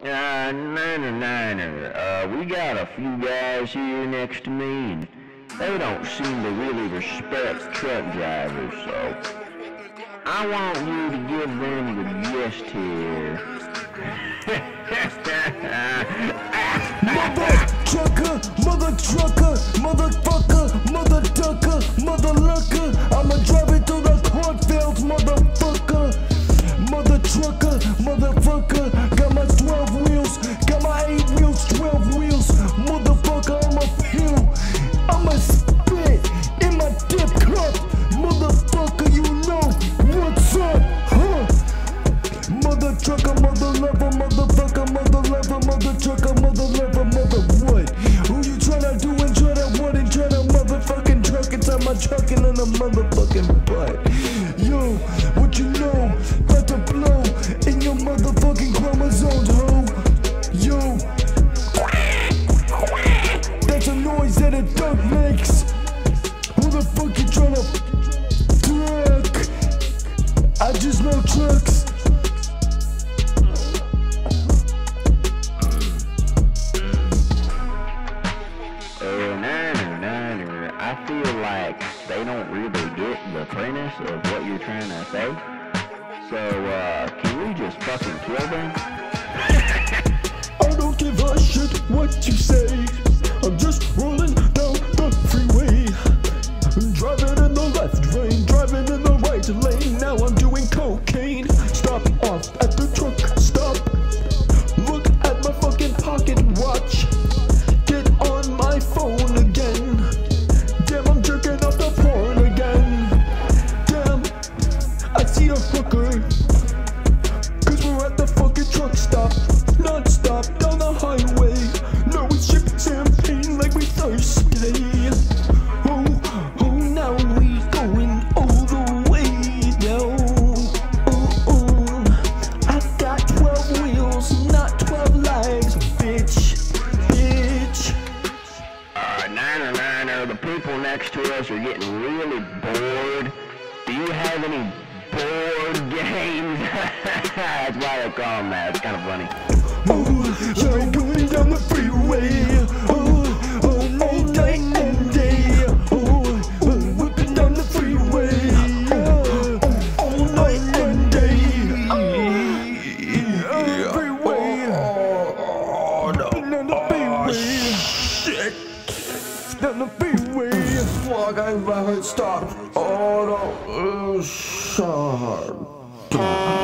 We got a few guys here next to me, and they don't seem to really respect truck drivers, so I want you to give them the gist here. Mother trucker, motherfucker, mother ducker, mother lurker. I'ma drive it through the cornfields, motherfucker. Mother trucker, motherfucker. Got my 12 wheels, got my 8 wheels, 12 wheels. Motherfucker, I'ma peel, I'ma spit in my dip cup. Motherfucker, you know what's up, huh? Mother trucker, mother lover, motherfucker, mother lover, mother trucker, mother lover, mother what? Who you tryna do and tryna what and tryna motherfucking truck inside my truck and in a motherfucking butt? Yo, what you know? About to blow in your motherfucking chromosomes, ho. Yo, that's a noise that a duck makes. Who the fuck you tryna truck? I just know trucks. I feel like they don't really get the premise of what you're trying to say. So, can we just fucking kill them? I don't give a shit what you say. I'm just rolling down the freeway, driving in the left lane, driving in the right lane. Now I'm doing cocaine. Stop off at the truck stop. Look at my fucking pocket watch. Get on my phone again. Damn, I'm jerking off the porn again. Damn, I see a hooker. Cause we're at the fucking truck stop. Non-stop down the highway. No, we ship champagne like we thirsty. Oh, now we going all the way now. Oh, I got 12 wheels, not 12 lives, bitch. The people next to us are getting really bored. Do you have any board games? That's why they call them that. It's kind of funny. You're going down the freeway. All night and day. Whipping down the freeway. All night and day. Freeway. Down the freeway. Shit. Down the freeway. Fuck, I heard stop. Oh no. Shut.